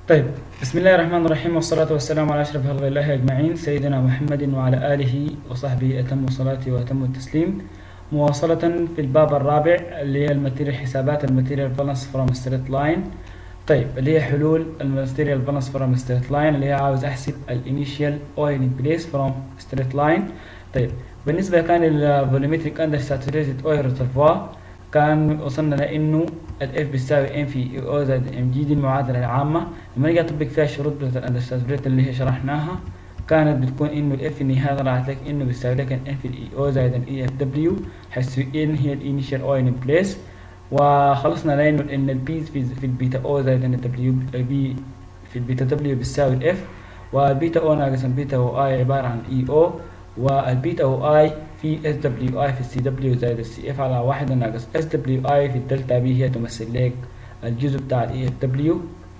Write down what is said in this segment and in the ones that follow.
طيب، بسم الله الرحمن الرحيم، والصلاة والسلام على أشرف خلق الله أجمعين، سيدنا محمد وعلى آله وصحبه أتم الصلاة وأتم التسليم. مواصلة في الباب الرابع اللي هي الماتيريال حسابات الماتيريال بالانس فروم ستريت لاين. طيب، اللي هي حلول الماتيريال بالانس فروم ستريت لاين، اللي هي عاوز أحسب الانيشيال اويل ان بليس فروم ستريت لاين. طيب، بالنسبة كان الفوليومتريك اندر ساتوريتد اويل ريزرفوار، كان وصلنا لانه الاف بيساوي ام في او زائد ام جي. دي المعادله العامه لما نيجي اطبق فيها الشروط بتاعت الاندرساتوريت اللي هي شرحناها، كانت بتكون انه الاف النهائي طلعت لك انه بيساوي لك ام في الاي او زائد الاي اف دبليو، حيث ان هي الانيشال اويل ان بليس. وخلصنا لانه ان البي في البيتا او زائد ان الدبليو بي في البيتا دبليو بيساوي الاف، والبيتا او ناقص البيتا او اي عباره عن اي او، والبيتا او اي في اس دبليو اي في السي دبليو زائد السي اف على واحد ناقص اس دبليو اي في الدلتا بي، هي تمثل لك الجزء بتاع الاي اف دبليو.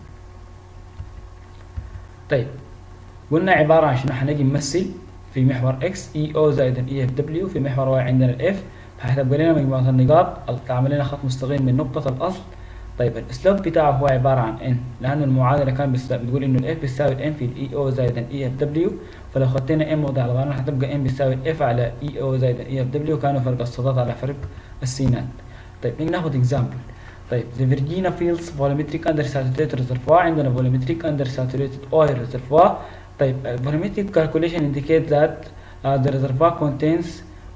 طيب، قلنا عبارة عن شنو؟ حنجي نمثل في محور اكس اي او زائد الاي اف دبليو، في محور واي عندنا الاف، فهتبقى لنا مجموعة النقاط تعمل لنا خط مستقيم من نقطة الأصل. طيب، الاسلوب بتاعه هو عبارة عن ان، لأن المعادلة كانت بتقول إنه الاف بيساوي ان في الاي او زائد الاي اف دبليو، فلو خدتنا ام وضع الغرض هتبقى ام بيساوي اف على اي او زائد الاي اف دبليو، كانوا فرق الصادات على فرق السينات. طيب، نيجي ناخد اكزامبل. طيب، the Virginia Fields volumetric undersaturated reservoir، عندنا volumetric undersaturated oil reservoir. طيب، volumetric calculation indicate that the reservoir contains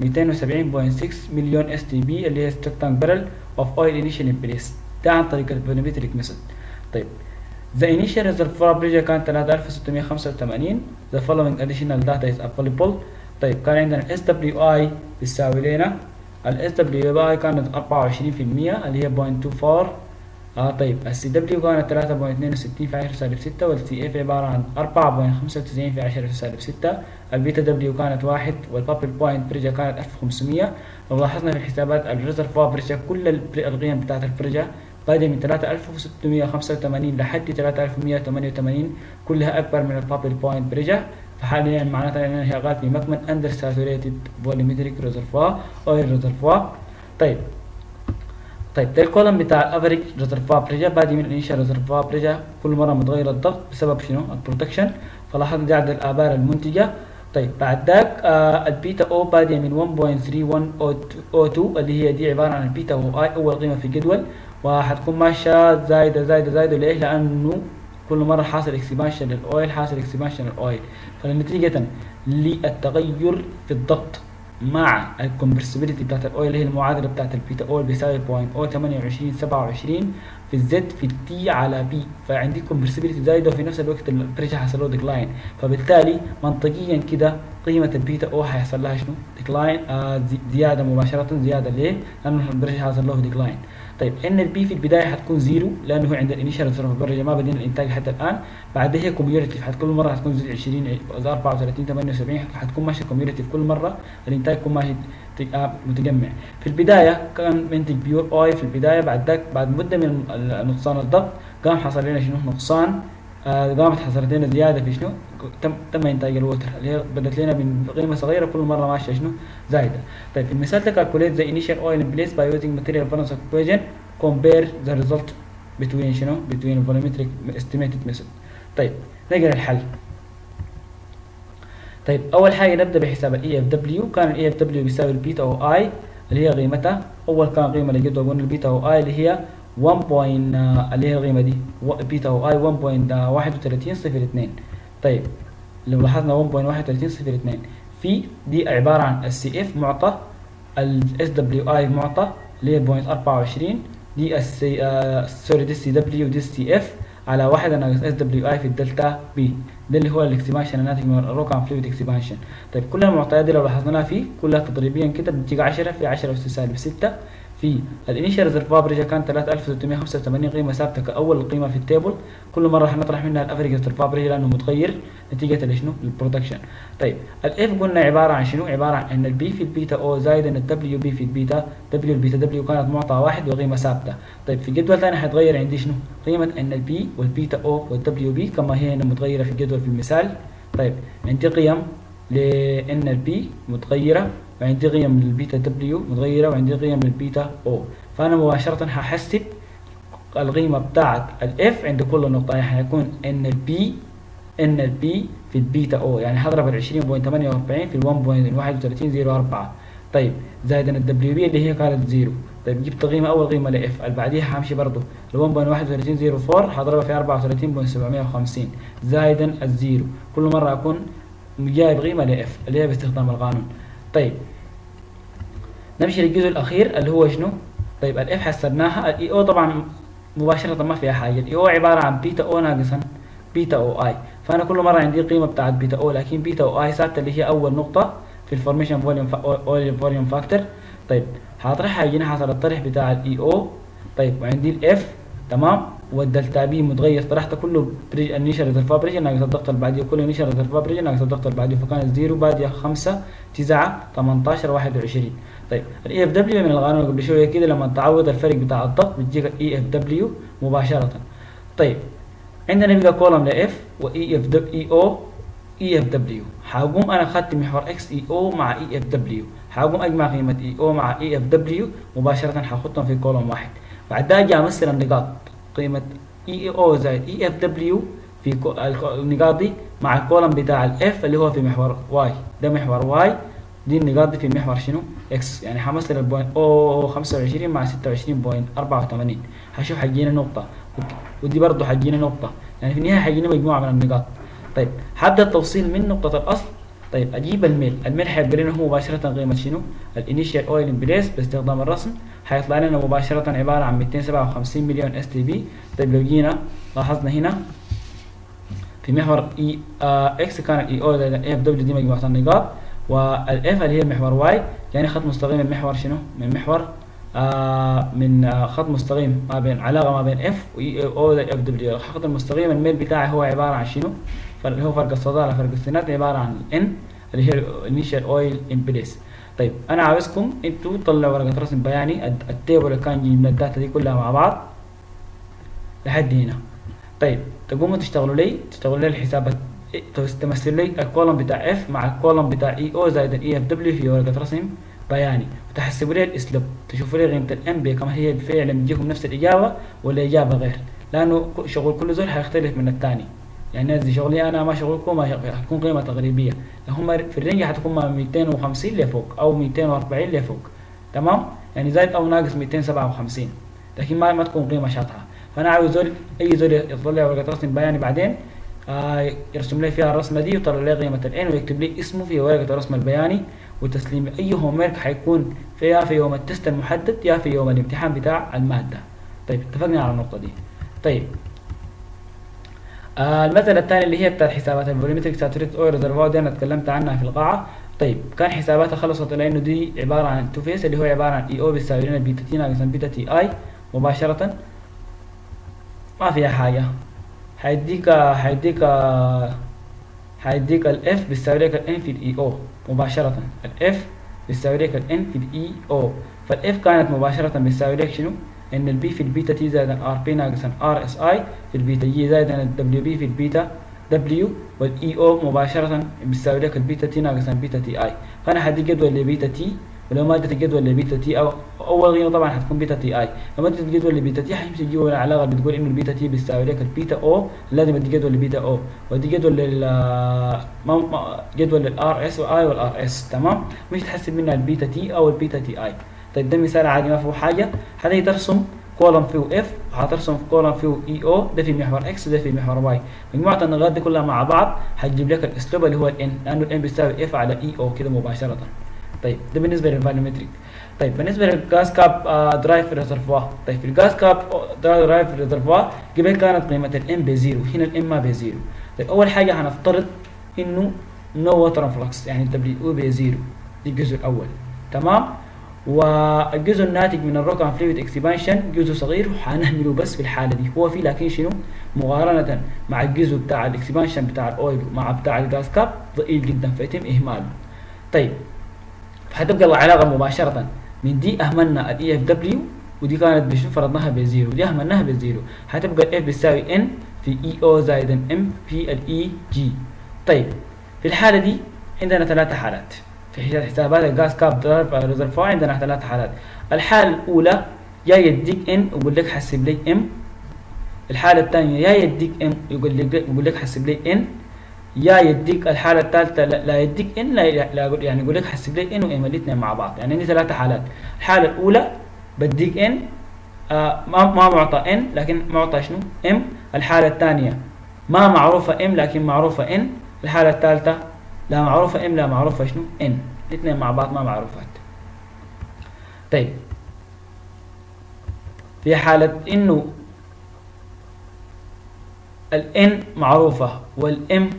270.6 مليون STB اللي هي stock barrel of oil initially in place. ده عن طريق الفوليومتريك ميثود. طيب، the initial reservoir pressure كان 3685. the following additional data is available. طيب، كان عندنا ال SWI بيساوي لنا ال SWI كانت 24% اللي هي 0.24. طيب، ال CW كانت 3.62 في 10 سالب 6، وال CF عبارة عن 4.95 في 10 سالب 6. البيتا دبليو كانت 1، والبابل بوينت بريجا كانت 1500. لو لاحظنا في الحسابات الريزرفوار بريجا كل القيم بتاعت البريجا بادئة من 3685 لحد 3188، كلها أكبر من البابل بوينت بريجا. فحاليا معناتها اننا شغال في مكمن اندر ساتوريتد فوليومتريك ريزرفوار اويل ريزرفوار. طيب، ده الكولم بتاع الافريج ريزرفوار بريجا بادي من الانيشال ريزرفوار بريجا، كل مره متغير الضغط بسبب شنو؟ البروتكشن. فلاحظنا دي عدد الابار المنتجه. طيب، بعد ذاك البيتا او باديه من 1.3102 اللي هي دي عباره عن البيتا او اي اول قيمه في الجدول، وحتكون ماشيه زايده زايده زايده. ليه؟ لانه كل مره حاصل اكسبانشن للاويل، حاصل اكسبانشن للاويل، فنتيجه للتغير في الضغط مع الكومبرسبيليتي بتاعت الاويل اللي هي المعادله بتاعت البيتا اويل بيساوي 0.02827 في الزد في التي على بي، فعندي كومبرسبيليتي زايده وفي نفس الوقت البريشر حصل له ديكلاين، فبالتالي منطقيا كده قيمه البيتا او هيحصل لها شنو؟ ديكلاين، زياده مباشره. زياده ليه؟ لانه البريشر حصل له ديكلاين. طيب، ان البي في البدايه حتكون زيرو لانه هو عند الانيشال ريزرفوار ما بدينا الانتاج حتى الان. بعدها هي كوميوليتيف، كل مره حتكون زي 20 34 78 حتكون ماشيه كوميوليتيف، كل مره الانتاج يكون ماشي متجمع. في البدايه كان منتج بيور اويل في البدايه، بعد ذاك بعد مده من نقصان الضغط قام حصل لنا شنو؟ نقصان. قامت حصلت لنا زياده في شنو؟ تم انتاج الوتر اللي هي بدت لنا من قيمه صغيره كل مره ماشيه شنو؟ زايده. طيب، في المثال ده calculate the initial oil in place by using material balance equation, compare the result between شنو؟ between volumetric estimated method. طيب، نقرا الحل. طيب، اول حاجه نبدا بحساب الاي اف دبليو. كان الاي اف دبليو بيساوي البيتا او اي اللي هي قيمتها، اول كان قيمه لقيتها قلنا البيتا او اي اللي هي 1. اللي هي القيمه دي بيتا او اي 1.3102. طيب، لو لاحظنا 1.3102 في دي عباره عن السي اف معطى، الاس دبليو اي معطى اللي هي 0.24، دي سوري دي السي دبليو دي السي اف على 1 ناقص اس دبليو اي في الدلتا بي، ده اللي هو الاكسبانشن الناتج من الروكان فلويد اكسبانشن. طيب، كل المعطيات دي لو لاحظناها فيه كلها تضريبيا كده بتجي 10 في 10 اس سالب 6. في الانيشال ريزرفوار بريشر كان 3685 قيمه ثابته كاول قيمه في التيبل، كل مره هنطرح منها الافريج ريزرفوار بريشر لانه متغير نتيجه لشنو؟ للبرودكشن. طيب، الاف قلنا عباره عن شنو؟ عباره عن ان البي في البيتا او زائد ان الدبليو بي في البيتا دبليو. البيتا دبليو كانت معطى واحد وقيمه ثابته. طيب، في جدول ثاني هيتغير عندي شنو؟ قيمه ان البي والبيتا او والدبليو بي كما هي هنا متغيره في الجدول في المثال. طيب، عندي قيم لان البي متغيره، وعندي قيم للبيتا دبليو متغيره، وعندي قيم للبيتا او. فانا مباشره هحسب القيمة بتاعت الاف عند كل نقطة، يعني هيكون ان البي في البيتا او، يعني هضرب ال 20.48 في ال 1.3104. طيب زائد الدبليو بي اللي هي كانت 0. طيب جبت قيمة أول قيمة لاف، اللي بعديها همشي برضه ال 1.3104 هضربها في 34.750 زائد الزيرو، كل مرة أكون جايب قيمة لاف اللي هي باستخدام القانون. طيب نمشي للجزء الأخير اللي هو شنو؟ طيب الاف حسبناها، الاي او طبعا مباشرة ما فيها حاجة، الاي او عبارة عن بيتا او ناقصا بيتا او اي، فأنا كل مرة عندي قيمة بتاعت بيتا او، لكن بيتا او اي ثابتة اللي هي أول نقطة في الفورميشن فوليوم فاكتور. طيب هطرحها يجينا حاصل الطرح بتاع الاي او. طيب وعندي الاف تمام، والدلتا بي متغير طرحته كله النيشر ريزرفوار بريشر ناقص الضغط اللي بعديه، كله نيشر ريزرفوار بريشر ناقص الضغط اللي بعديه، فكانت 0 بادية 5 9 18 21. طيب الاي اف دبليو من القانون قبل شويه كده لما تعوض الفرق بتاع الضغط بتجيك الاي اف دبليو مباشره. طيب عندنا بقى كولوم لاف واي اف اي اف دبليو، هقوم انا اخدت محور اكس اي او مع اي اف دبليو، هقوم اجمع قيمه اي او مع اي اف دبليو مباشره، هحطهم في كولوم واحد. بعد ده اجي امثل النقاط، قيمه اي او زائد اي اف دبليو في النقاط دي مع الكولوم بتاع الاف اللي هو في محور واي، ده محور واي، دي النقاط دي في محور شنو؟ اكس، يعني همثل البوينت او 25 مع 26.84، هشوف حجينا نقطة، ودي برضه حجينا نقطة، يعني في النهاية حجينا مجموعة من النقاط. طيب هبدأ التوصيل من نقطة الأصل. طيب أجيب الميل هيبقى لنا هو مباشرة قيمة شنو؟ الانيشال اويل ان بليس باستخدام الرسم، هيطلع لنا مباشرة عبارة عن 257 مليون اس تي بي. طيب لو جينا لاحظنا هنا في محور اي اكس كان الاي او زائد الاف دبليو دي مجموعة النقاط، والاف اللي هي محور واي، يعني خط مستقيم من محور شنو؟ من محور خط مستقيم ما بين علاقة ما بين اف واي او زائد اف دبليو. الخط المستقيم الميل بتاعي هو عبارة عن شنو؟ اللي هو فرق الصادات على فرق السينات عبارة عن ان اللي هي الانيشال اويل ان بليس. طيب انا عاوزكم انتوا تطلعوا ورقة رسم بياني التيبل اللي كان يجي من الداتا دي كلها مع بعض لحد هنا. طيب تقوموا تشتغلوا لي الحسابات، تمثل لي الكولوم بتاع اف مع الكولوم بتاع اي او زائد الاي اف دبليو في ورقة رسم بياني، وتحسبوا لي الاسلوب، تشوفوا لي قيمة الام بي كما هي فعلا بتجيكم نفس الإجابة ولا إجابة غير، لأنه شغل كل زول هيختلف من الثاني. يعني دي شغلي أنا ما شغلكم ما هتكون قيمة تقريبية، هم في الرينج هتكون من 250 لفوق أو 240 لفوق، تمام؟ يعني زايد أو ناقص 257، لكن ما تكون قيمة شاطحة. فأنا عاوز أي زول يطلع ورقة رسم بياني بعدين يرسم لي فيها الرسمة دي ويطلع لي قيمة الان ويكتب لي اسمه في ورقة الرسم البياني، وتسليم أي هومورك هيكون يا في يوم التست المحدد يا في يوم الامتحان بتاع المادة. طيب اتفقنا على النقطة دي. طيب المسألة الثانية اللي هي بتاعت حسابات الفوليومتريك ساتوريت اويل ريزرفوار دي أنا اتكلمت عنها في القاعة. طيب كان حساباتها خلصت لأنه دي عبارة عن تو فيس اللي هو عبارة عن اي او بيساوي لنا بيتا تي ناقص بيتا تي اي مباشرة، ما فيها حاجة. هيديك الاف بيساوي لك الان في الاي او مباشرة، الاف بيساوي لك الان في الاي او، فالاف كانت مباشرة بيساوي لك شنو؟ ان البي في البيتا تي زائد ار بي ناقص ار اس اي في البيتا جي زائد الدبليو بي في البيتا دبليو، والاي او مباشرة بيساوي لك البيتا تي ناقص بيتا تي اي. فانا هدي جدول لبيتا تي، ولو ما اديت الجدول لبيتا تي او اول قيمه طبعا هتكون بيتا تي اي، لما اديت الجدول لبيتا تي هيمشي يجيب العلاقه اللي بتقول انه البيتا تي بيساوي لك البيتا او، لازم ادي جدول لبيتا او وادي جدول جدول للار اس واي والار اس، تمام؟ مش تحسب منها البيتا تي او البيتا تي اي. طيب ده مثال عادي ما فيه حاجه. هتيجي ترسم كولوم فيه اف وهترسم كولوم فيه اي او، ده في محور اكس وده في محور واي، مجموعه النقاط دي كلها مع بعض هتجيب لك الاسلوب اللي هو الان، لانه الان بيساوي اف على اي او كده مباشره. طيب ده بالنسبه للفاليومتريك. طيب بالنسبه للجاز كاب درايف ريزرفوار، طيب في الجاز كاب درايف ريزرفوار قبل كانت قيمه الام بزيرو، هنا الام ما بزيرو. طيب اول حاجه هنفترض انه نو ووتر انفلكس، يعني الدبليو بزيرو، دي الجزء الاول، تمام؟ والجزء الناتج من الروك ان فلويد اكسبانشن جزء صغير وهنهمله بس في الحاله دي، هو في لكن شنو مقارنه مع الجزء بتاع الاكسبانشن بتاع الاويل مع بتاع الجاز كاب ضئيل جدا فيتم اهماله. طيب هتبقى العلاقه مباشره من دي اهملنا الاي اف دبليو، ودي كانت بشنو فرضناها بزيرو، ودي اهملناها بزيرو، هتبقى الاف بتساوي ان في اي او زائد ام في الاي جي. طيب في الحاله دي عندنا ثلاثه حالات في حسابات الجاز كاب درايف ريزرفوار، عندنا ثلاث حالات. الحاله الاولى يا يديك ان ويقول لك حسب لي ام. الحالة الثانية يا يديك ام يقول لك حسب لي ان، يا يديك الحالة الثالثة لا يديك ان، لا يعني يقول لك حسب لي ان وام الاثنين مع بعض. يعني عندي ثلاثة حالات. الحالة الأولى بديك ان ما معطى ان لكن معطى شنو؟ ام. الحالة الثانية ما معروفة ام لكن معروفة ان. الحالة الثالثة لا معروفة ام لا معروفة شنو؟ ان. الاثنين مع بعض ما معروفات. طيب في حالة انه الان معروفة والام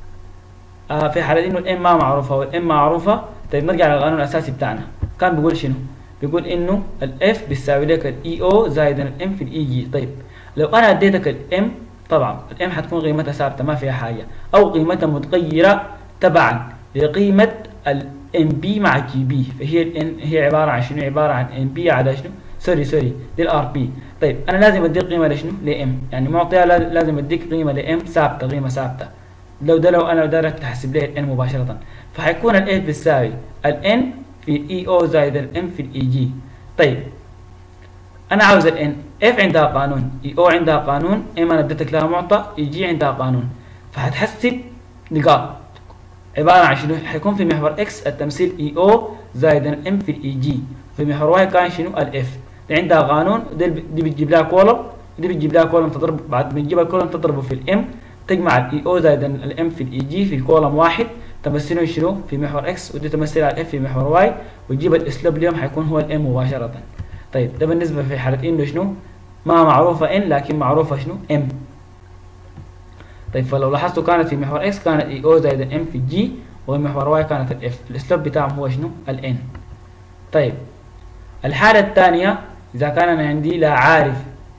في حالة انه الام ما معروفة والام معروفة. طيب نرجع للقانون الاساسي بتاعنا. كان بيقول شنو؟ بيقول انه الاف بيساوي لك الاي او زائد الام في الاي جي. طيب لو انا اديتك الام، طبعا الام حتكون قيمتها ثابته ما فيها حاجه، او قيمتها متغيره تبعا لقيمه الام بي مع جي بي. فهي الان هي عباره عن شنو؟ عباره عن ام بي على شنو؟ سوري للار بي. طيب انا لازم اديك قيمه لشنو؟ لام، يعني معطيها لازم اديك قيمه لام ثابته، قيمه ثابته. لو انا قدرت احسب لها الان مباشره، فحيكون الاف بتساوي الان في الاي او زائد الام في الاي جي. طيب انا عاوز الان، اف عندها قانون، اي او عندها قانون، ام انا اديتك لها معطى، اي جي عندها قانون. فهتحسب نقاط عباره عن شنو؟ حيكون في محور اكس التمثيل اي او زائد الام في الاي جي، في محور واي كان شنو؟ الاف. دي عندها قانون، دي بتجيب لها كولوم، دي بتجيب لها كولوم تضرب، بعد ما تجيب الكولوم تضربه في الام، تجمع الاي او زائد الام في الاي جي في كولوم واحد، تمثلهم شنو؟ في محور اكس، ودي تمثل على الاف في محور واي، وتجيب الاسلوب اليوم حيكون هو الام مباشره. طيب ده بالنسبه في حاله انه شنو؟ ما معروفه ان لكن معروفه شنو؟ ام. طيب فلو لاحظتوا كانت في محور اكس كانت اي او زائد الام في جي، ومحور واي كانت الاف. الاسلوب بتاعهم هو شنو؟ الان. طيب الحاله الثانيه اذا كان انا عندي لا عارف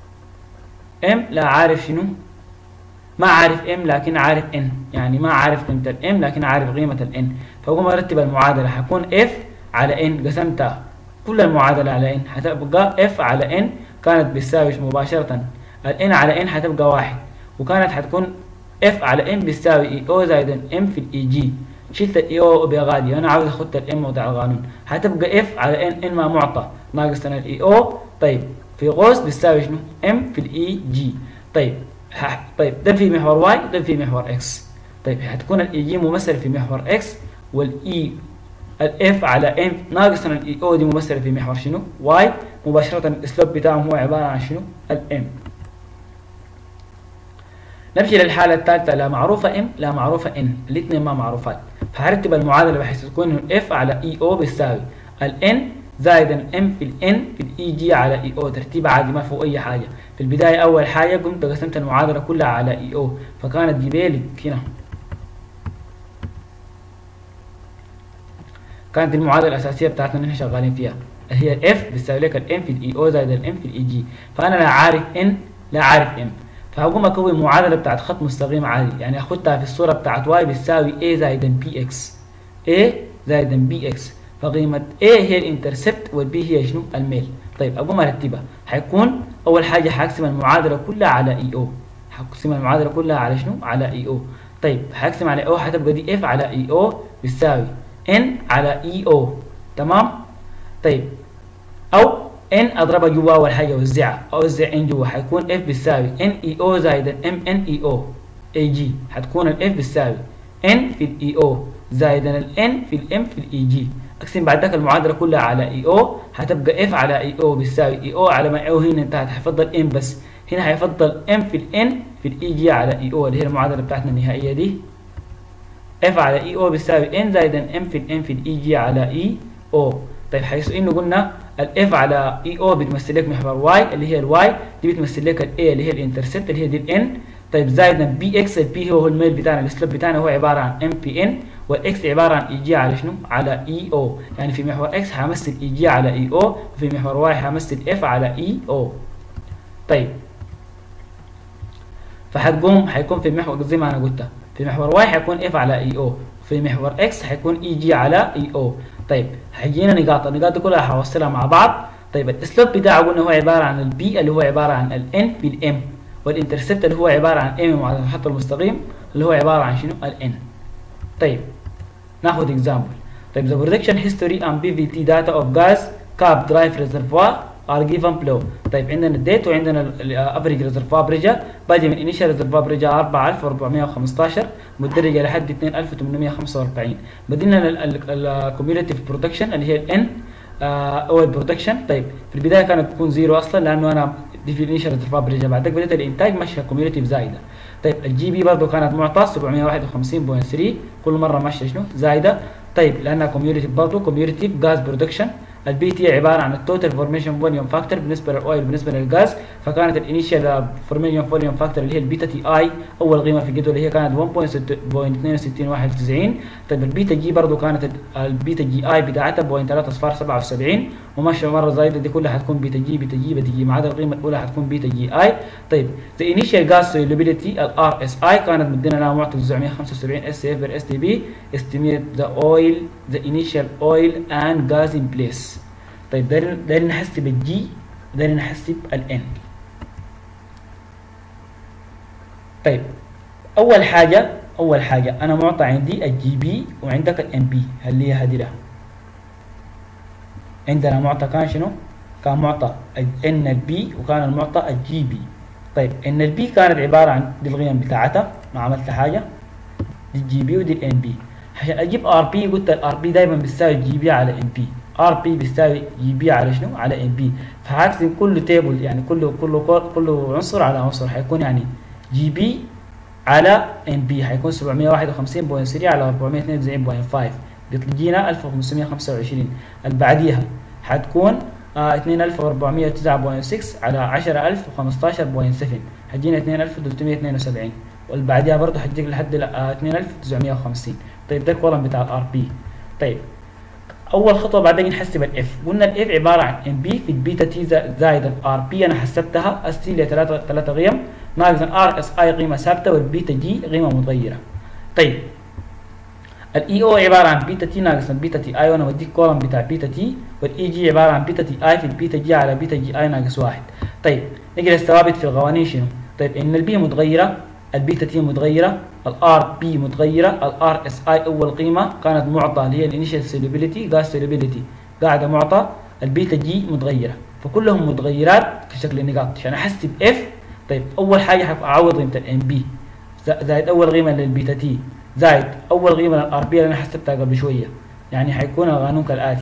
ام لا عارف شنو؟ ما عارف ام لكن عارف ان، يعني ما عارف قيمه الام لكن عارف قيمه الان. فاقوم ارتب المعادله، حكون اف على ان، قسمتها كل المعادله على ان، حتبقى اف على ان كانت بتساوي مباشره الان على ان حتبقى واحد، وكانت حتكون اف على ان بتساوي اي او زائد الام في الاي جي. شلت الاي او بغادي، انا عاوز اخد الام بتاع القانون، حتبقى اف على ان ما معطى ناقص الاي او. طيب في قوس بتساوي شنو؟ ام في الاي جي. طيب ده في محور واي، ده في محور اكس. طيب هتكون الاي جي ممثل في محور اكس، والاي الاف على ام ناقص الاي او دي ممثله في محور شنو؟ واي. مباشره الاسلوب بتاعهم هو عباره عن شنو؟ الام. نمشي للحاله الثالثه، لا معروفه ام لا معروفه ان، الاثنين ما معروفات. فهرتب المعادله بحيث تكون الاف على اي او بتساوي الان زائد الام في الان في الاي جي على اي او. ترتيب عادي ما فيه اي حاجه. في البدايه اول حاجه قمت قسمت المعادله كلها على اي او، فكانت جبالي هنا كانت المعادله الاساسيه بتاعتنا اللي احنا شغالين فيها، هي الاف بتساوي لك الام في الاي او زائد الام في الاي جي. فانا لا عارف ان لا عارف ام، فهقوم اكون معادله بتاعت خط مستقيم عادي، يعني اخدها في الصوره بتاعت واي بتساوي a زائد بي اكس، a زائد بي اكس. فقيمه a هي الانترسبت والبي هي شنو؟ الميل. طيب اقوم ارتبها، حيكون اول حاجه حاقسم المعادله كلها على اي او، حقسم المعادله كلها على شنو؟ على اي او. طيب حقسم على او حتبقى دي اف على اي او بتساوي ان على اي او. تمام؟ طيب او ان اضربها جوا اول حاجه اوزعها، اوزع ان جوا، حيكون اف بتساوي ان اي او زائد ام ان اي او اي جي. حتكون الاف بتساوي ان في الاي او زائد الان في الام في الاي جي. اقسم بعد ذاك المعادله كلها على اي او، هتبقى اف على اي او بتساوي اي او على ما او هنا انتهت، حيفضل ام بس، هنا حيفضل ام في الان في الاي جي على اي او اللي هي المعادله بتاعتنا النهائيه دي. اف على اي او بتساوي ان زائد ام في الان في الاي جي على اي او. طيب حيث انه قلنا الاف على اي او بتمثل لك محور واي اللي هي الواي، دي بتمثل لك الاي اللي هي الانترسبت اللي هي دي الان. طيب زائد بي اكس، البي هو الميل بتاعنا، السلوب بتاعنا هو عباره عن ام في ان، والاكس عباره عن اي جي على شنو؟ على اي او. يعني في محور اكس همثل اي جي على اي او، وفي محور واي همثل اف على اي او. طيب حيكون في محور زي ما انا قلت، في محور واي حيكون اف على اي او، في محور اكس حيكون اي جي على اي او. طيب هيجينا نقاط، النقاط دي كلها هوصلها مع بعض. طيب الاسلوب بتاعه قلنا هو عباره عن البي اللي هو عباره عن الان في الام، والانترسبت اللي هو عباره عن ام مع الخط المستقيم اللي هو عباره عن شنو؟ الان. طيب ناخذ example. طيب the production history and PVT data of gas cap drive reservoir are given below. طيب عندنا الديت وعندنا الافريج ريزرفوار بريشر. باجي من انيشال ريزرفوار بريشر 4415 متدرجه لحد 2845. بدينا الكوميوليتيف برودكشن اللي هي الان اويل برودكشن. طيب في البدايه كانت تكون زيرو اصلا لانه انا دي في الانيشال ريزرفوار بريشر، بعدين بدات الانتاج ماشيه كوميوليتيف زايده. طيب الجي بي برضه كانت معطى 751.3 كل مره ماشيه شنو زايده. طيب لانها كوميوليتيف برضه كوميوليتيف جاز برودكشن. البي تي عباره عن التوتال فورميشن فوليوم فاكتور بالنسبه للاويل بالنسبه للغاز، فكانت الانيشال فورميشن فوليوم فاكتور اللي هي البيتا تي اي اول قيمه في الجدول اللي هي كانت 1.6291. طيب البيتا جي برضه كانت البيتا جي اي بتاعتها 0.377 وماشيه مره زايده، دي كلها حتكون بيتا جي بيتا جي بيتا جي ما عدا القيمه الاولى حتكون بيتا جي اي. طيب ذا انيشال جاز سوليبيليتي الار اس اي كانت مدينا لها معطى 975 اس اف بر اس تي بي استيميت ذا اويل ذا انيشال اويل اند جاز ان بليس. طيب دايرين نحسب الجي ودايرين نحسب الان. طيب اول حاجه انا معطى عندي الجي بي وعندك الام بي اللي هي هذه لها. عندنا معطى كان شنو؟ كان معطى ان البي وكان المعطى الجي بي. طيب ان البي كانت عباره عن دي القيم بتاعتها ما عملت حاجه، دي الجي بي ودي الان بي. عشان اجيب ار بي قلت الار بي دايما بيساوي جي بي على ام بي. ار بي بيساوي جي بي على شنو؟ على ام بي. فهقسم كل تيبل يعني كل عنصر على عنصر حيكون يعني جي بي على ام بي حيكون 751.3 على 492.5 بتجينا 1525. اللي بعديها حتكون 2409.6 على 10015.7 حتجينا 2372 واللي بعديها برضه حتجيك لحد 2950. طيب ده الكولم بتاع الار بي. طيب اول خطوه بعدين نحسب الاف. قلنا الاف عباره عن ام بي في البيتا تي زائد الار بي. انا حسبتها اس تي ل3 قيم ناقص الار اس اي قيمه ثابته والبيتا جي قيمه متغيره. طيب الاي او عباره عن بيتا تي ناقص البيتا تي اي وانا بديك كولم بتاع بيتا تي، والاي جي عباره عن بيتا تي اي في البيتا جي على بيتا جي اي ناقص 1. طيب نجي للثوابت في القوانين شنو؟ طيب ان البي متغيره، البيتا تي متغيره، الار بي متغيره، الار اس اي اول قيمه كانت معطى اللي هي الانيشال سوليبيليتي جاز سوليبيليتي قاعده معطى، البيتا جي متغيره، فكلهم متغيرات كشكل نقاط. عشان احسب اف طيب اول حاجه اعوض قيمه الام بي زائد اول قيمه للبيتا تي زائد اول قيمه للار بي اللي انا حسبتها قبل شويه. يعني حيكون القانون كالاتي،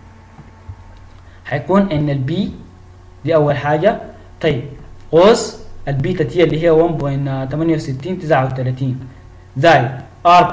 حيكون ان البي دي اول حاجه طيب قوس البيتا تي اللي هي 1.6839 زائد ار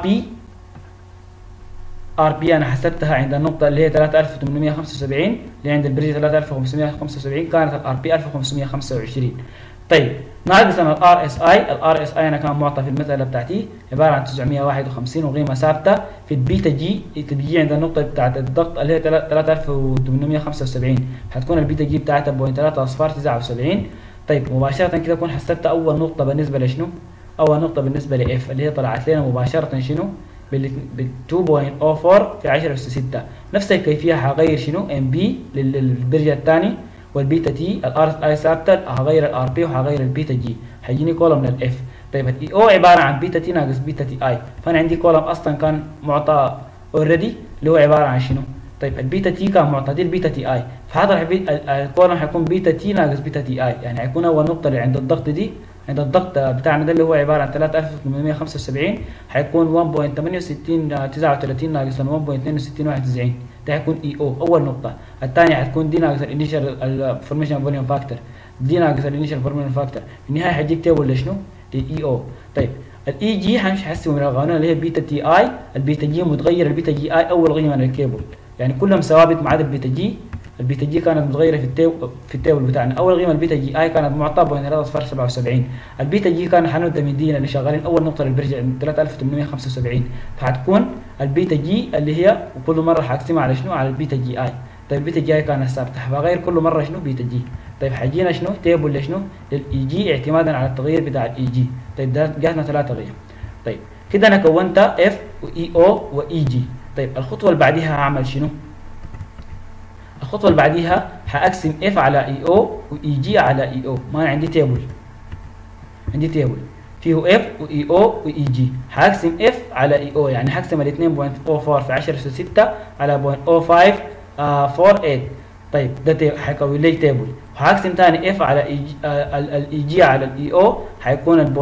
بي انا حسبتها عند النقطه اللي هي 3875 اللي عند البريد 3575 كانت الار بي 1525. طيب ناقصا الار اس اي انا كان معطى في المساله بتاعتي عباره عن 951 وقيمه ثابته في البيتا جي تجي عند النقطه بتاعت الضغط اللي هي 3875 حتكون البيتا جي بتاعتها 0.3 طيب مباشره كده اكون حسبت اول نقطه بالنسبه لشنو؟ اول نقطه بالنسبه لاف اللي هي طلعت لنا مباشره شنو؟ بال 2.04 في 10 اس 6. نفس الكيفيه هغير شنو؟ ام بي للدرجه الثاني والبيتا تي الار اي ثابته هغير الار بي وهغير البيتا جي هيجيني كولوم للاف. طيب الاي او عباره عن بيتا تي ناقص بيتا تي اي، فانا عندي كولوم اصلا كان معطى اوريدي اللي هو عباره عن شنو؟ طيب البيتا تي كان معطى دي البيتا تي اي، فهذا الكولوم حيكون بيتا تي ناقص بيتا تي اي، يعني حيكون اول نقطه اللي عند الضغط دي عند الضغط بتاعنا ده اللي هو عباره عن 3875 حيكون 1.6839 ناقص 1.6291 ده حيكون اي او اول نقطه. الثانيه حتكون دي ناقص الانيشال الفورميشن فوليوم فاكتور، دي ناقص الانيشال فورميشن فاكتور، في النهايه حيجيك تيبل لشنو؟ للاي او. طيب الاي جي حنحسبه من القانون اللي هي بيتا تي اي، البيتا جي متغير، البيتا جي اي اول قيمه للكيبل، يعني كلهم ثوابت ما عدا البيتا جي. البيتا جي كانت متغيره في التيبل بتاعنا، اول قيمه البيتا جي اي كانت معطى 0.377، البيتا جي كان حنبدا من دينا اللي شغالين اول نقطه اللي برجع 3875 فحتكون البيتا جي اللي هي وكل مره حاقسمها على شنو؟ على البيتا جي اي. طيب البيتا جي اي كانت ثابته فغير كل مره شنو؟ بيتا جي. طيب حيجينا شنو؟ تيبل لشنو؟ للاي جي اعتمادا على التغيير بتاع الاي جي. طيب ده جاتنا 3 قيم. طيب كده انا كونت اف واي او واي جي. طيب الخطوه اللي بعديها هعمل شنو؟ الخطوه اللي بعديها هاقسم اف على اي او واي جي على اي او. ما انا عندي تيبل فيه اف واي او واي جي، هقسم اف على اي او يعني هقسم ال 2.04 في 10 اس 6 على 0.0548. طيب ده هيكون لي تيبل، وهقسم تاني اف على الاي جي على الاي او، هيكون ال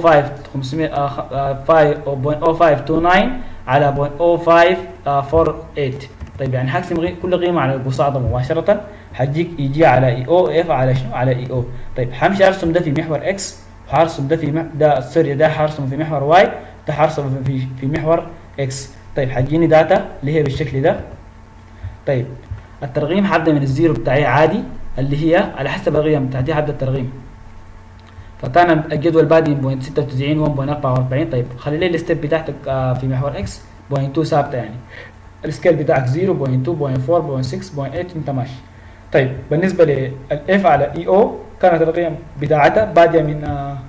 0.0529 على 0.0548. طيب يعني هقسم كل قيمه على القصاده مباشره، هتجيك اي جي على اي او، اف على شنو؟ على اي او. طيب همشي ارسم ده في محور اكس، وهرسم ده في ده سوري ده هرسمه في محور واي، ده هرسمه في محور اكس. طيب هتجيني داتا اللي هي بالشكل ده. طيب الترقيم هبدا من الزيرو بتاعي عادي، اللي هي على حسب القيم بتاعتي هبدا الترقيم. فكان الجدول بادئ من 96 1.44. طيب خلي لي الستيب بتاعتك في محور اكس 0.2 ثابته، يعني السكيل بتاعك 0 0.2 0.4 0.6 0.8 انت ماشي. طيب بالنسبه للاف على اي او كانت القيم بتاعتها بادئه من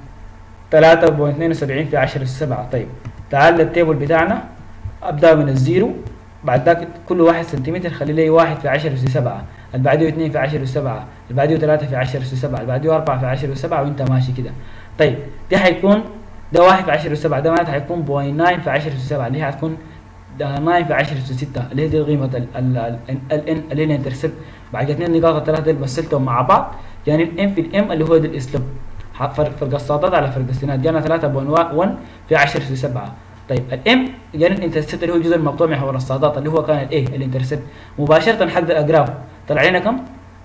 3.72 في 10⁷. طيب تعال للتيبل بتاعنا، ابدا من الزيرو، بعد ذاك كل 1 سنتيمتر خلي لي 1 في 10⁷، اللي بعده 2 في 10⁷، اللي بعده 3 في 10⁷، اللي بعده 4 في 10⁷، وانت ماشي كده. طيب ده هيكون ده 1 في 10⁷، ده معناته هيكون 0.9 في 10⁷، اللي هي هتكون 9 في 10⁷، اللي هي دي قيمه الان اللي هي الانترسبت. بعد اثنين نقاط الثلاثه دول مثلتهم مع بعض، يعني الام في الام اللي هو ده الاسلوب، فرق الساطات على فرق السينات، جانا 3.1 في 10⁷. طيب الام يعني الانترسبت اللي هو الجزء المقطوع من محور الساطات اللي هو كان الايه الانترسبت، مباشره حقدر اقراه طلع لنا كم؟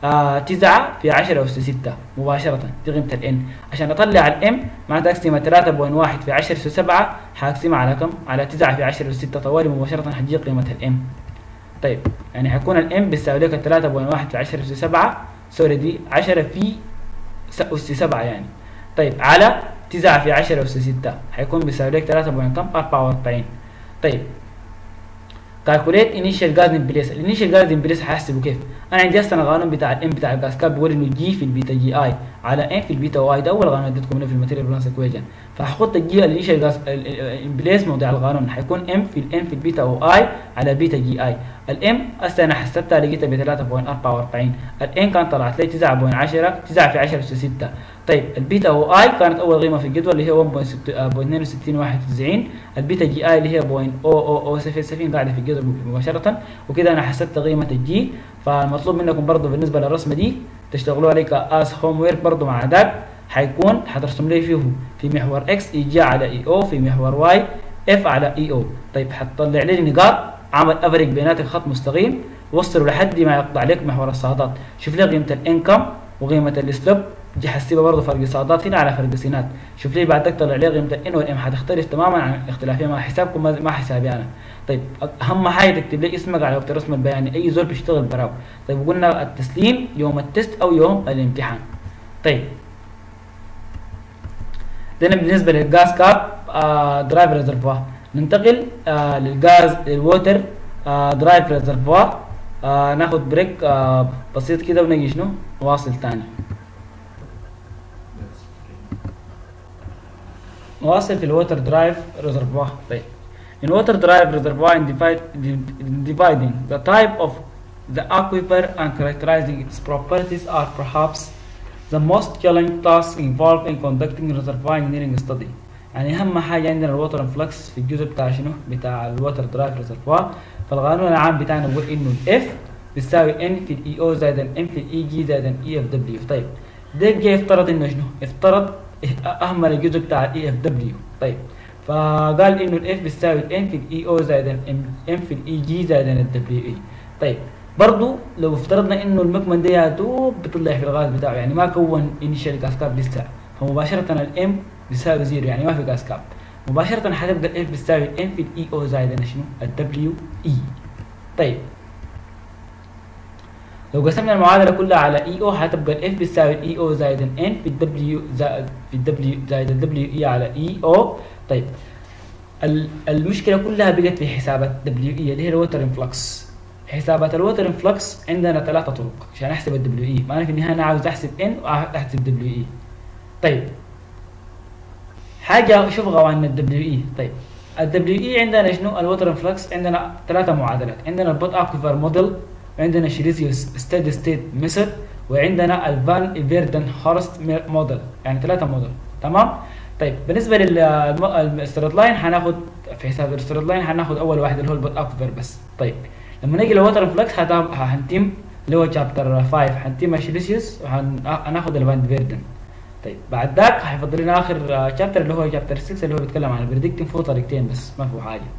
9 في 10⁶ مباشره، دي قيمه الان. عشان اطلع الام معناتها اقسم 3.1 في 10⁷ هقسمها على كم؟ على 9 في 10⁶ طوالي مباشره هتجي قيمه الام. طيب يعني هيكون الام بيساوي لك 3.1 في 10⁷، سوري دي 10 في أس 7 يعني. طيب على 9 في 10⁶ هيكون بيساوي لك 3.44. طيب كالكوليت انيشال جاز امبليس. الانيشال جاز امبليس هحسبه كيف؟ انا عندي اصلا القانون بتاع الام بتاع الجاز كاب بيقول انه جي في البيتا جي اي على ام في البيتا واي، ده اول قانون اديتكم منه في الماتيريال بالانس ايكويشن. فهحط الجي الانيشال جاز امبليس موضع القانون هيكون ام في الان في البيتا او اي على بيتا جي اي. الام اصلا انا حسبتها لقيتها ب 3.44، الان كانت طلعت لي 9 في 10⁶. طيب البيتا او اي كانت اول قيمه في الجدول اللي هي 1.6291، البيتا جي اي اللي هي 0.00077 قاعده في الجدول مباشره، وكده انا حسبت قيمه الجي. فالمطلوب منكم برضه بالنسبه للرسمه دي تشتغلوا عليك از هوم ويرك برضه مع ذاك، هيكون هترسم لي فيه في محور اكس اي جي على اي او، في محور واي اف على اي او. طيب هتطلع لي نقاط عمل افريج بيناتك خط مستقيم وصلوا لحد ما يقطع لك محور الساطات. شوف لي قيمه الانكم وقيمه السلوب، دي حسيبها برضه فرق ساطات هنا على فرق سينات. شوف لي بعد طلع لي قيمه الان والام هتختلف تماما عن اختلافها مع حسابكم ما حسابي انا. طيب اهم حاجه تكتب لي اسمك على وقت الرسم البياني، اي زول بيشتغل براو. طيب قلنا التسليم يوم التست او يوم الامتحان. طيب ده بالنسبه للجاز كاب درايف ريزرفوار. ننتقل للجاز الووتر درايف ريزرفوار. ناخد بريك بسيط كده ونجي شنو نواصل تاني. نواصل في الووتر درايف ريزرفوار. طيب in water drive reservoir in dividing the type of the aquifer and characterizing its properties are perhaps the most challenging tasks involved in conducting reservoir engineering study. يعني اهم حاجه عندنا الووتر انفلكس في الجزء بتاع شنو بتاع الووتر درايف ريزرفوار. فالقانون العام بتاعنا بيقول انه الاف بتساوي ان في الاي او زائد ان في الاي جي زائد اي اف دبليو. طيب ده جه افترض انه شنو؟ افترض اهمل الجزء بتاع الاي اف دبليو. طيب فقال انه الاف بتساوي الان في الاي او زائد الام في الاي جي زائد الدبليو اي. طيب برضو لو افترضنا انه المكمن ده يا دوب بيطلع في الغاز بتاعه، يعني ما كون انيشال جاز كاب لسه، فمباشره الام بيساوي زيرو، يعني ما في جاز كاب، مباشره هتبقى الاف بتساوي الان في الاي او زائد شنو؟ الدبليو اي. طيب لو قسمنا المعادله كلها على اي او هتبقى الاف بتساوي الاي او زائد الان في الدبليو زائد الدبليو اي على اي او. طيب المشكله كلها بقت في حسابات دبليو اي اللي هي الووتر انفلكس. حسابات الووتر انفلكس عندنا 3 طرق عشان احسب الدبليو اي، معناه في النهايه انا عاوز احسب ان واحسب دبليو اي. طيب حاجه شوف قوانين الدبليو اي. طيب الدبليو اي عندنا شنو؟ الووتر انفلكس عندنا 3 معادلات، عندنا البوت اكويفر موديل، وعندنا شيريزيوس ستيدي ستيت ميثود، وعندنا الفان ايفيردن هورست موديل، يعني 3 موديل. تمام؟ طيب بالنسبه للستريت لاين هناخد في حساب الستريت لاين هناخد اول واحد اللي هو البوت اكويفر بس. طيب لما نيجي للووتر انفلكس هنتم اللي هو شابتر 5 حنتم اشليسيوس وهناخد الفان فيردن. طيب بعد ذاك هيفضل لنا اخر شابتر اللي هو شابتر 6 اللي هو بيتكلم عن البريدكتنج، فيه طريقتين بس ما فيه حاجه.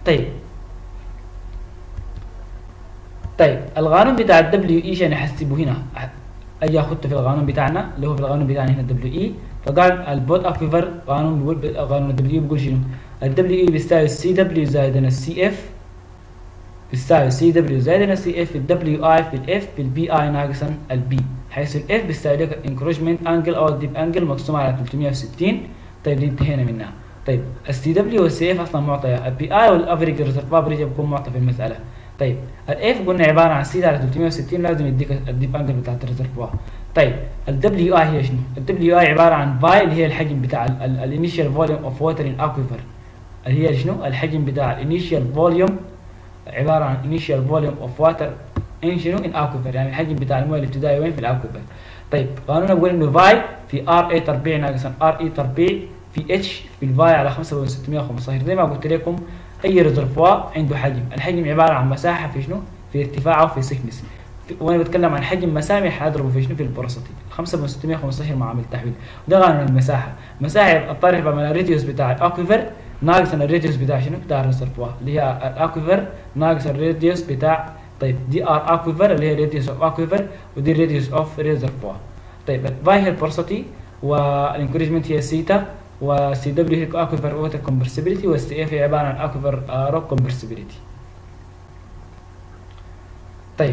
طيب القانون بتاع الدبليو اي عشان نحسبه هنا اجي اخدته في القانون بتاعنا اللي هو في القانون بتاعنا هنا الدبليو اي. فقال البوت اكويفر قانون الدبليو بيقول شنو؟ الدبليو اي بيساوي السي دبليو زائد السي اف، بيساوي سي دبليو زائد السي اف في الدبليو اي في الاف في البي اي ناقصا البي، حيث الاف بيساوي لك انكروشمنت انجل او الديب انجل مقسوم على 360. طيب دي انتهينا منها. طيب السي دبليو والسي اف اصلا معطيه، البي اي والافريج ريزرفوار بريشر بيكون معطى في المساله. طيب الاف قلنا عباره عن سي على 360 لازم يديك الديب انجل بتاعت الريزرفوار. طيب الدبليو اي هي شنو؟ الدبليو اي عباره عن باي اللي هي الحجم بتاع الانيشال فوليوم اوف ووتر ان اكويفر، اللي هي شنو؟ الحجم بتاع الانيشال فوليوم، عباره عن انيشال فوليوم اوف ووتر ان شنو؟ ان اكويفر، يعني الحجم بتاع المويه الابتدائي وين؟ في الاكويفر. طيب قانون بيقول انه فاي في ار اي تربيع ناقصا ار اي تربيع في اتش في الفاي على 5615. زي ما قلت لكم اي ريزرفوار عنده حجم، الحجم عباره عن مساحه في شنو؟ في ارتفاعه في سكنس. وانا بتكلم عن حجم مسامح حاضربه في شنو؟ في البورosity 5615 معامل تحويل. ده قانون المساحه. مساحه الطرح من الريديوس بتاع الاكويفر ناقص الريديوس بتاع شنو؟ بتاع الريزرفوار اللي هي الاكويفر ناقص الريديوس بتاع، طيب دي ار اكويفر اللي هي ريديوس اوف اكويفر ودي ريديوس اوف ريزرفوار. طيب الفاي هي البورosity والانكريجمنت هي سيتا، والسي دبليو هي اكويفر ووتر كومبرسبيليتي، والسي اف هي عباره عن اكويفر روك كومبرسبيليتي. طيب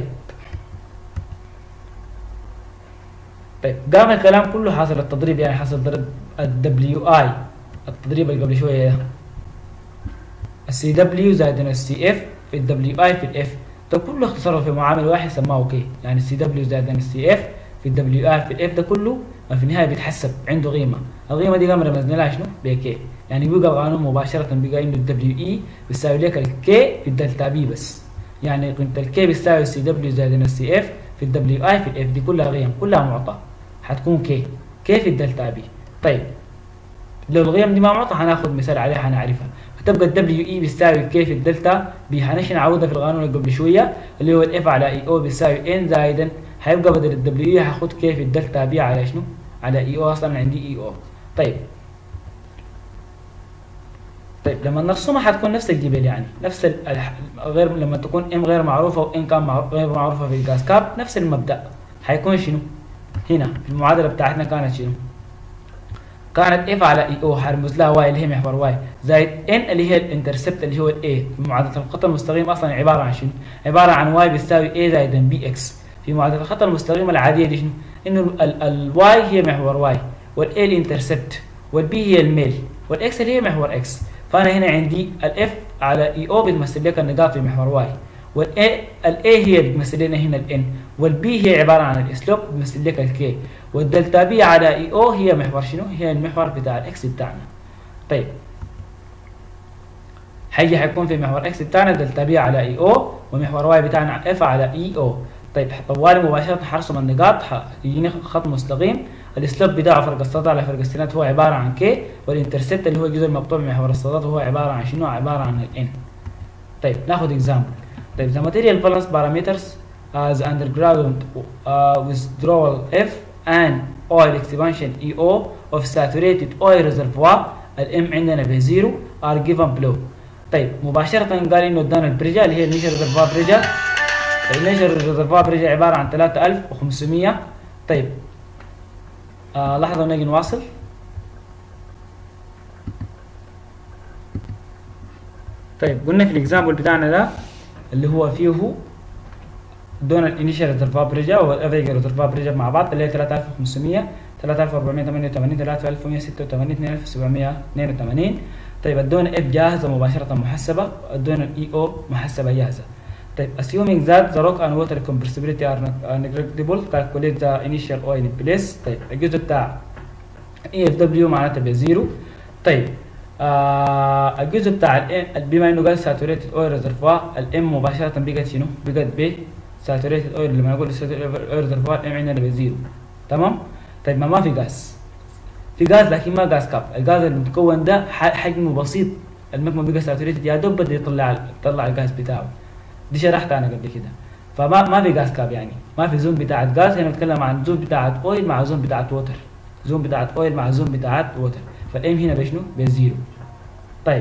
قام الكلام كله حاصل التضريب، يعني حاصل ضرب الدبليو اي، التضريب اللي قبل شويه ده، السي دبليو زائد السي اف في الدبليو اي في الاف، ده كله اختصره في معامل واحد سماه كي، يعني السي دبليو زائد السي اف في الدبليو اي في الاف ده كله في النهايه بيتحسب عنده قيمه، القيمه دي قام رمزنا لها شنو؟ بكي، يعني بيبقى القانون مباشره بيبقى انه الدبليو اي بيساوي لك الكي في الدلتا بي بس، يعني قيمه الكي بيساوي السي دبليو زائد السي اف في الدبليو اي في الاف، دي كلها قيم كلها معطى حتكون كي في الدلتا بي. طيب لو القيم دي ما معطى هناخد مثال عليها هنعرفها، فتبقى الدبليو اي بيساوي كي في الدلتا بي، هنمشي نعوضها في القانون اللي قبل شويه اللي هو الاف على اي او بيساوي ان زائدا، هيبقى بدل الدبليو اي هاخد كي في الدلتا بي على شنو؟ على اي او، اصلا عندي اي او. طيب لما نرسمها حتكون نفس الجبل، يعني نفس غير لما تكون ام غير معروفه وان كان غير معروفه في الجاز كاب، نفس المبدا هيكون شنو؟ هنا في المعادله بتاعتنا كانت شنو؟ كانت اف على اي او هرمز لها واي اللي هي محور واي زائد ان اللي هي الانترسبت اللي هو الاي، في معادله الخط المستقيم اصلا عباره عن شنو؟ عباره عن واي بيساوي اي زائد بي اكس، في معادله الخط المستقيم العاديه دي شنو؟ انه الواي هي محور واي، والاي الانترسبت، والبي هي الميل، والاكس اللي هي محور اكس، فانا هنا عندي الاف على اي او بتمثل لك النقاط في محور واي، والاي هي بتمثل لنا هنا الان، والبي هي عباره عن الاسلوب بتمثل لك الكي، والدلتا بي على اي او هي محور شنو؟ هي المحور بتاع الاكس بتاعنا. طيب حيكون في محور اكس بتاعنا دلتا بي على اي او، ومحور واي بتاعنا اف على اي او. طيب طوالي مباشره هرسم النقاط، يجيني خط مستقيم الاسلوب بتاعه فرق السطح على فرق السينات هو عباره عن كي، والانترسبت اللي هو الجزء المقطوع من محور السطح هو عباره عن شنو؟ عباره عن الان. طيب ناخذ اكزامبل. طيب the material balance parameters as underground withdrawal F and oil expansion EO of saturated oil reservoir الام عندنا بزيرو are given below. طيب مباشرة قال انه ادانا البريجا اللي هي النيشر ريزرفوار بريجا، النيشر ريزرفوار بريجا عبارة عن 3500. طيب لحظة ونجي نواصل. طيب قلنا في الاكزامبل بتاعنا ده اللي هو فيه دون الانيشال ريزرفوار بريشر والافريج ريزرفوار بريشر مع بعض اللي هي 3500 3488 3186 2782. طيب الدون اف جاهزه مباشره محسبه، الدون الاي او محسبه جاهزه. طيب assuming that the rock and water compressibility are negligible calculate the initial oil in place. طيب الجزء بتاع اي اف دبليو معناتها بزيرو. طيب الجزء بتاع بما انه قال ساتوريتد اويل ريزرفوار الام مباشره بقت شنو؟ بقت ب ساتوريتد اويل، لما نقول ساتوريتد اويل ريزرفوار ام عندنا بزيرو. تمام؟ طيب ما في غاز، في غاز لكن ما غاز كاب، الغاز المتكون ده حجمه بسيط، المكمن بقى ساتوريتد يا دوب بده يطلع الغاز بتاعه، دي شرحتها انا قبل كده. فما في جاز كاب، يعني ما في زون بتاعت جاز. هنا بنتكلم عن زون بتاعت اويل مع زون بتاعت ووتر، زون بتاعت اويل مع زون بتاعت ووتر. فالام هنا بشنو؟ بزيرو. طيب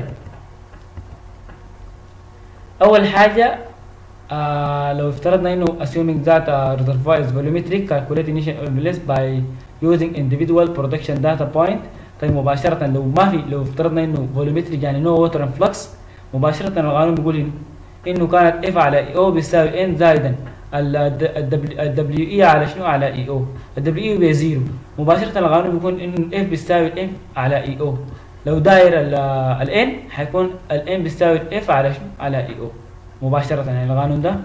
اول حاجه لو افترضنا انه assuming that reservoir is volumetric calculate initial oil by using individual production data point. طيب مباشرة لو افترضنا انه volumetric يعني no water influx، مباشرة القانون بيقول انه كانت F على EO بيساوي N زائدا ال WE على شنو؟ على EO. ال WE بزيرو، مباشرة القانون بيكون انه F بيساوي F على EO. لو داير ال N حيكون ال N بيساوي F على شنو؟ على EO مباشرة. يعني القانون ده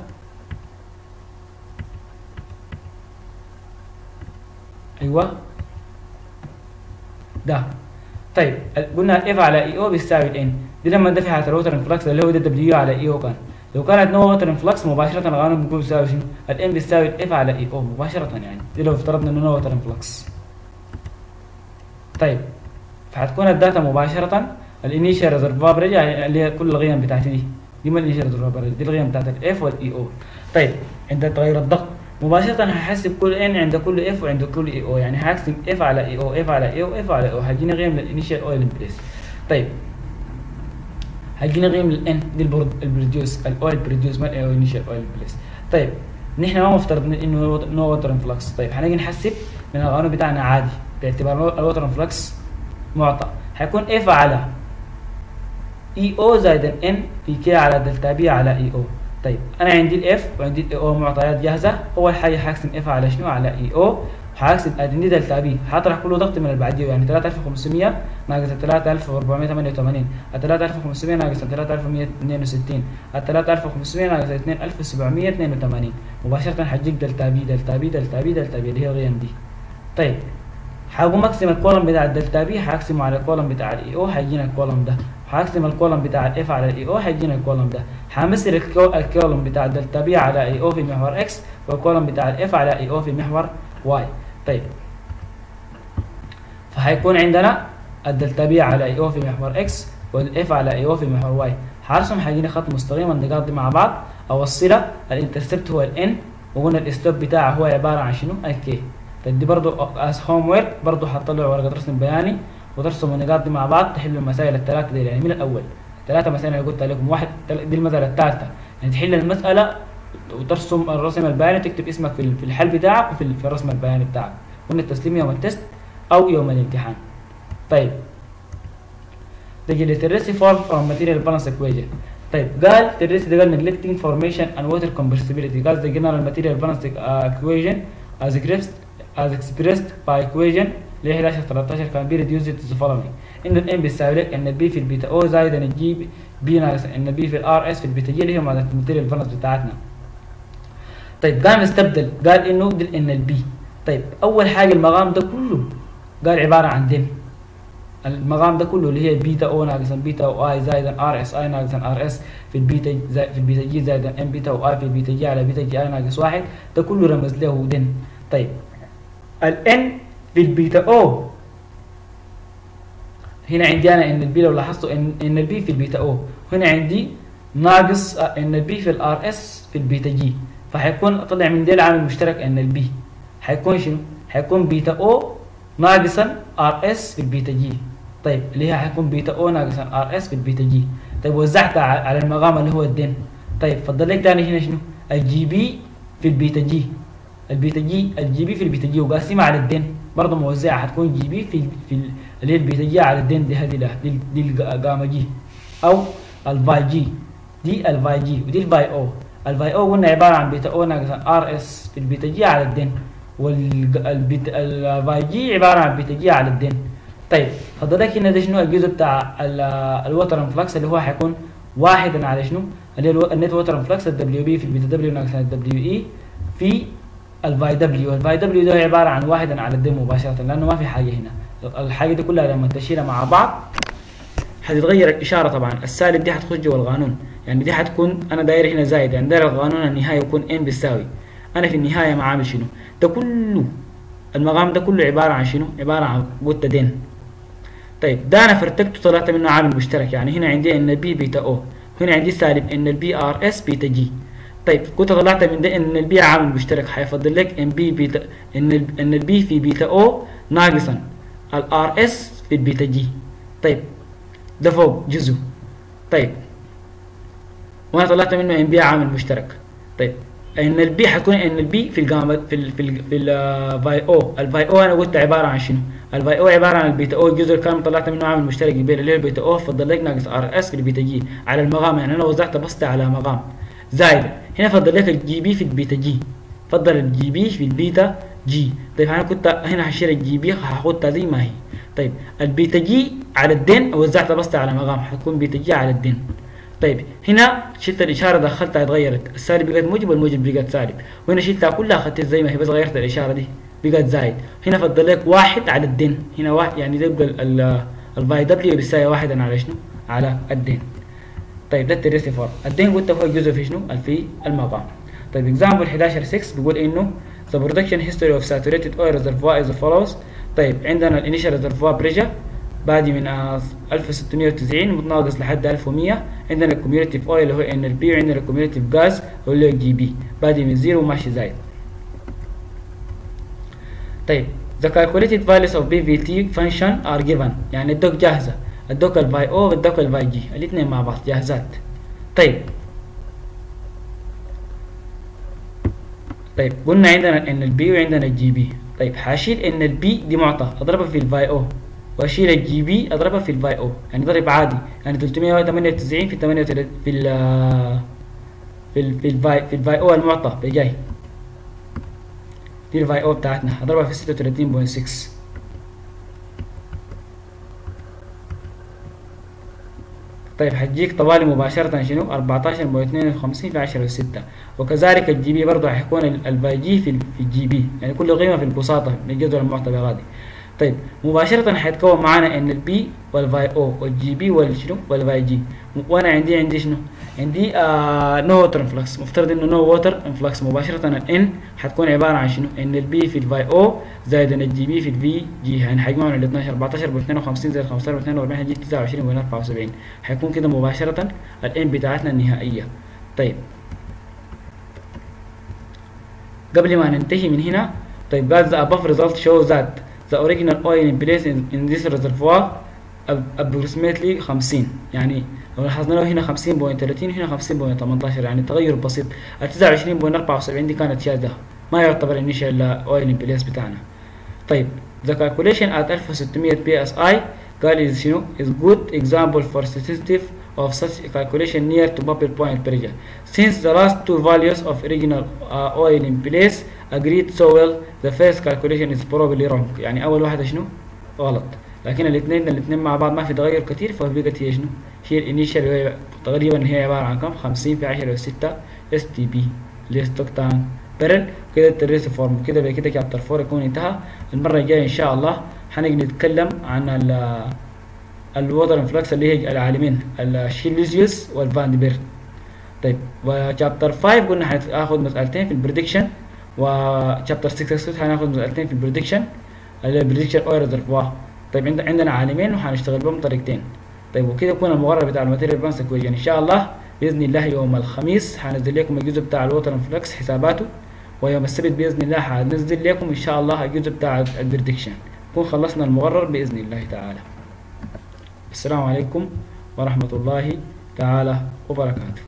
ايوه ده. طيب قلنا اف على اي او بيساوي الان، دي لما ندفع على الوتر انفلكس اللي هو ده دبليو على اي او. كان لو كانت نو ووتر انفلكس مباشرة القانون بيكون بيساوي شنو؟ الان بيساوي الاف على اي او مباشرة، يعني دي لو افترضنا انه نو ووتر انفلكس. طيب فهتكون الداتا مباشرة الانيشال ريزرفوار بريج اللي هي كل القيم بتاعتي دي ما الانيشال ريزرفوار بريج، دي القيم بتاعت الاف والاي او. طيب عند تغير الضغط مباشرة هحسب كل ان عند كل اف وعند كل اي او، يعني هحسب اف على اي او اف على اي او اف على اي او، هيجيني قيم للانيشال اويل بليس. طيب هيجيني قيم للان دي البروديوس الاويل بروديوس ما الانيشال اويل بليس. طيب نحن ما مفترض انه نو ووتر انفلكس. طيب هنيجي نحسب من القانون بتاعنا عادي باعتبار الووتر انفلكس معطى، هيكون اف على اي او زائد ان في كي على دلتا بي على اي او. طيب انا عندي الاف وعندي الاي او معطيات جاهزه. اول حاجه هقسم اف على شنو؟ على اي او. هقسم ادي دلتا بي، هطرح كله ضغط من اللي بعديه، يعني 3500 ناقص 3488، ال 3500 ناقص 3162، ال 3500 ناقص 2782 مباشره هتجيك دلتا بي دلتا بي دلتا بي دلتا بي اللي هي القيم دي. طيب هقوم اقسم الكولوم بتاع الدلتا بي هقسمه على الكولوم بتاع الاي او، هيجينا الكولوم ده. هقسم الكولوم بتاع الاف على الاي او هيجينا الكولوم ده. همثل الكولوم بتاع الدلتا بي على اي او في محور اكس، والكولوم بتاع الاف على اي او في محور واي. طيب فهيكون عندنا الدلتا بي على اي او في محور اكس والاف على اي او في محور واي. هرسم هيجيني خط مستقيم النقاط دي مع بعض اوصلها. الانترسبت هو الان، وقلنا الاسلوب بتاعه هو عباره عن شنو؟ الكي. طيب دي برضو از هوم ورك، برضو هتطلع ورقه رسم بياني وترسموا النقاط دي مع بعض، تحلوا المسائل الثلاثه دي، يعني من الاول ثلاثه مسائل اللي قلت لكم، واحد دي المساله الثالثه، يعني تحل المساله وترسم الرسم البياني وتكتب اسمك في الحل بتاعك وفي الرسم البياني بتاعك. قلنا التسليم يوم التست او يوم الامتحان. طيب تجي لترسي فورم فروم ماتيريال بالانس ايكويشن. طيب قال ترسي ده قال neglecting formation and water compressibility. قال the general material balance equation as expressed by equation اللي هي 11 13 كان بي reduced to the following. ان الام بيساوي لك ان البي في البيتا او زائد ان الجي بي ناقص ان بي في الار اس في البيتا جي اللي هي مادة الماتيريال بالانس بتاعتنا. طيب قام استبدل، قال انه دي ان البي. طيب اول حاجه المقام ده كله قال عباره عن دم. المقام ده كله اللي هي بيتا او ناقص بيتا او اي زائد ار اس اي ناقص ار اس في البيتا في البيتا جي زائد ام بيتا او اي في البيتا جي على بيتا جي اي ناقص واحد، ده كله رمز له دن. طيب الان في البيتا او هنا عندي انا ان البي، لو لاحظتوا ان البي في البيتا او، هنا عندي ناقص ان البي في الار اس في البيتا جي، فحيكون طلع من دي العامل المشترك ان البي حيكون شنو؟ حيكون بيتا او ناقصا ار اس في البيتا جي. طيب اللي هي حيكون بيتا او ناقصا ار اس في البيتا جي. طيب وزعتها على المقام اللي هو الدن. طيب فضل لك ثاني هنا شنو؟ الجي بي في البيتا جي، الجي بي في البيتا جي وقاسمها على الدن برضه موزعه، حتكون جي بي في اللي هي البيتا جي على الدن دي، هذه دي الجاما جي او الفاي جي، دي الفاي جي ودي الفاي او. الفاي او قلنا عباره عن بيتا او ناقص ار اس في البيتا جي على الدن، والفاي جي عباره عن بيتا جي على الدن. طيب فضل لك هنا ده شنو؟ الجزء بتاع الوتر انفلكس اللي هو حيكون واحدا على شنو؟ اللي هو النت ووتر انفلكس الدبليو بي في البيتا دبليو ناقص الدبليو اي في الفاي دبليو. الفاي دبليو ده عباره عن واحدا على الدم مباشره، لانه ما في حاجه هنا. الحاجه دي كلها لما تشيلها مع بعض حتتغير الاشاره. طبعا السالب دي حتخش جوا القانون، يعني دي حتكون انا داير هنا زايد، يعني داير القانون النهايه يكون ان بيساوي، انا في النهايه ما عامل شنو؟ ده كله المقام ده كله عباره عن شنو؟ عباره عن بوتا دين. طيب ده انا فرتكته طلعت منه عامل مشترك، يعني هنا عندي ان بي بيتا او، هنا عندي سالب ان البي ار اس بيتا جي. طيب كنت طلعت من ده ان البي عامل مشترك، هيفضل لك ان بي بيتا، ان البي في بيتا او ناقصا الار اس في البيتا جي. طيب ده فوق جزء. طيب وانا طلعت منه ان بي عامل مشترك. طيب ان البي حتكون ان البي في الجاما في الفاي او. الفاي او انا قلت عباره عن شنو؟ الفاي او عباره عن البيتا او الجزء الكامل طلعت منه عامل مشترك كبير اللي هو البيتا او، فضل لك ناقص ار اس في البيتا جي على المقام. يعني انا وزعت بسطه على مقام زائد هنا فضل لك الجي بي في البيتا جي، فضل الجي بي في البيتا جي. طيب انا كنت هنا هشيل الجي بي هاخدها زي ما هي. طيب البيتا جي على الدين وزعت بسطه على مقام حتكون بيتا جي على الدين. طيب هنا شلت الاشاره دخلتها اتغيرت، السالب بقت موجب والموجب بقت سالب، وهنا شلتها كلها اخذتها زي ما هي بس غيرت الاشاره دي بقت زايد. هنا فضل لك واحد على الدين، هنا واحد يعني يبقى الفاي دبليو بيساوي واحدا على شنو؟ على الدين. طيب ده التريسي فور. الدين قلت هو الجزء في شنو؟ في المقام. طيب اكزامبل 11.6 بيقول انه the production history of saturated oil reservoir is as follows. طيب عندنا الانيشال ريزرفوار بريشر بادي من 1690 متناقص لحد 1100. عندنا الكوميوليتيف اويل اللي هو ان ال بي، وعندنا الكوميوليتيف غاز اللي هو الجي بي بادي من 0 وماشي زايد. طيب the calculated values of BVT function are given، يعني ادوك جاهزه، ادوك الفاي او وادوك الفاي جي الاثنين مع بعض جاهزات. طيب قلنا عندنا ان البي وعندنا الجي بي. طيب حاشيل ان البي دي معطى اضربها في الفاي او، واشيل الجي بي اضربها في الفاي او، يعني ضرب عادي، يعني 398 في 38 في الفاي او المعطى بجاي دي الفاي او بتاعتنا اضربها في 36.6. طيب هتجيك طوالي مباشرة شنو؟ 14.52 في 10 و6. وكذلك الجي بي برضه هيكون الفاي جي في الجي بي، يعني كل قيمة في البساطة من الجدول المعطى بغادي. طيب مباشرة هيتكون معانا ان البي والفاي او والجي بي والشنو والفاي جي. وانا عندي شنو؟ عندي نو ووتر انفلكس، مفترض انه نو ووتر انفلكس. مباشرة الان هتكون عبارة عن شنو؟ ان البي في الفاي او زائد ان الجي بي في الفي جي، يعني هيجمعوا ال 12 14.52 زائد 15.42 هيجي 29.74. هيكون كده مباشرة الان بتاعتنا النهائية. طيب قبل ما ننتهي من هنا، طيب قال the above result shows that the original oil in place in this reservoir approximately 50. يعني لو لاحظنا له هنا 50.30 وهنا 50.18، يعني تغير بسيط. ال 29.74 دي كانت شاذة ما يعتبر initial oil in place بتاعنا. طيب the calculation at 1600 psi قال is شنو؟ is good example for sensitive of such calculation near to bubble point pressure since the last two values of original oil in place agreed so well the first calculation is probably wrong. يعني اول واحدة شنو؟ غلط، لكن الاثنين مع بعض ما في تغير كتير، فبقت هي شنو؟ هي الانيشال تقريبا هي عبارة عن كم؟ 50 في 10 و6 اس تي بي اللي هي ستوكتان بيرل. كده التريس فورم كده بكده شابتر 4 يكون انتهى. المرة الجاية ان شاء الله هنجي نتكلم عن الووتر انفلكس اللي هي العالمين الشيليزيوس والفان بيرت. طيب وشابتر 5 قلنا هناخد مسألتين في البريدكشن، وشابتر 6 هناخد مسألتين في البريدكشن اللي هي البريدكشن اويل ريزرفوار. طيب عندنا عالمين وهنشتغل بهم طريقتين. طيب وكده يكون المقرر بتاع الماتيريال بالانس ايكويشن. ان شاء الله باذن الله يوم الخميس هنزل لكم الجزء بتاع الووتر انفلكس حساباته، ويوم السبت باذن الله هنزل لكم ان شاء الله الجزء بتاع البريدكشن. نكون خلصنا المقرر باذن الله تعالى. السلام عليكم ورحمة الله تعالى وبركاته.